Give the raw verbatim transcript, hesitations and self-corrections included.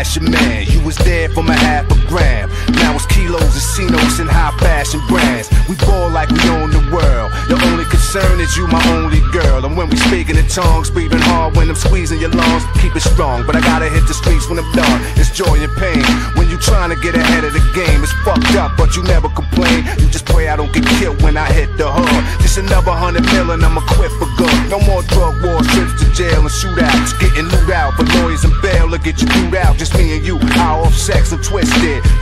that's your man. You was there for my half a gram. Now it's kilos and C-notes and high fashion brands. We ball like we own the world. The only concern is you my only girl. And when we speaking in tongues, breathing hard when I'm squeezing your lungs, keep it strong, but I gotta hit the streets when I'm done. It's joy and pain when you trying to get ahead of the game. It's fucked up, but you never complain. You just pray I don't get killed when I hit the hood. Just another hundred million, I'ma quit for good. No more drug wars, trips to jail and shootouts. Getting loot out for lawyers and bail to get you booed out. Just me and you, high off sex and twisted.